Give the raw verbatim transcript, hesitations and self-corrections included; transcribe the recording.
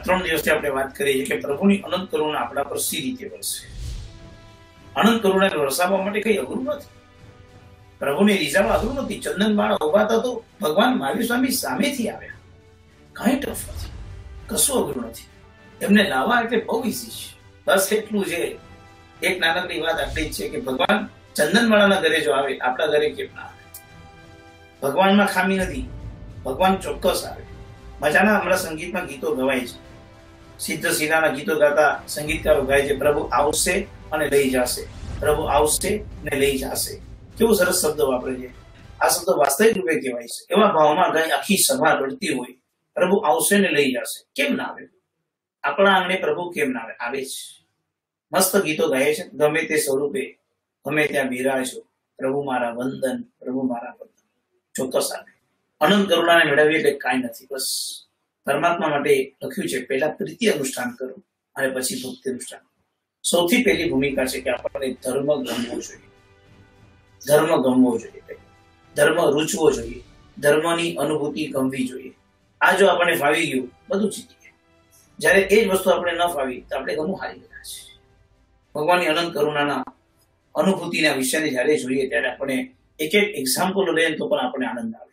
ત્રણ દિવસથી આપણે વાત કરીએ કે પ્રભુની અનંત કરુણા આપણા પર સી રીતે વરસે. અનંત કરુણા વરસાવવા માટે કઈ અઘરું નથી. પ્રભુની રીઝામાં અઘરું નથી. ચંદન બાણ ઉભા હતા તો ભગવાન મહાવીર સ્વામી સામેથી આવ્યા. કઈ ટફ નથી, કશું અઘરું નથી. એમને લાવવા એટલે બહુ ઈઝી છે. બસ એટલું છે. એક નાનકડી વાત આટલી જ છે કે ભગવાન ચંદનવાળાના ઘરે જો આવે, આપણા ઘરે કેમ ના આવે? ભગવાનમાં ખામી નથી. ભગવાન ચોક્કસ આવે. મજાના હમણાં સંગીતમાં ગીતો ગવાય છે. સિદ્ધ સિદ્ધાના ગીતો ગાતા સંગીતકારો ગાય છે, પ્રભુ આવશે અને લઈ જશે, પ્રભુ આવશે ને લઈ જશે. કેવું સરસ શબ્દ વાપરે છે. આ શબ્દ વાસ્તવિક રૂપે કહેવાય છે. એવા ભાવમાં ગાય આખી સભા રડતી હોય, પ્રભુ આવશે ને લઈ જશે. કેમ ના આવે? આપણા આંગણે પ્રભુ કેમ ના આવે? આવે છે. મસ્ત ગીતો ગાય છે. ગમે તે સ્વરૂપે, ગમે ત્યાં બિરાજો, પ્રભુ મારા વંદન, પ્રભુ મારા વંદન. ચોક્કસ આવે. અનંત કરુણાને મેળવીએ એટલે કાંઈ નથી. બસ પરમાત્મા માટે લખ્યું છે, પહેલા પ્રીતિ અનુષ્ઠાન કરો અને પછી ભક્તિ અનુષ્ઠાન. સૌથી પહેલી ભૂમિકા છે કે આપણને ધર્મ ગમવો જોઈએ. ધર્મ ગમવો જોઈએ. ધર્મ રૂચવો જોઈએ. ધર્મની અનુભૂતિ ગમવી જોઈએ. આ જો આપણને ફાવી ગયું, બધું જીતી ગયા. જયારે એ જ વસ્તુ આપણે ન ફાવી તો આપણે ગમું હારી ગયા છે. ભગવાનની અનંત કરુણાના અનુભૂતિના વિષયને જયારે જોઈએ ત્યારે આપણે એક એક એક્ઝામ્પલ લઈએ તો પણ આપણને આનંદ આવે.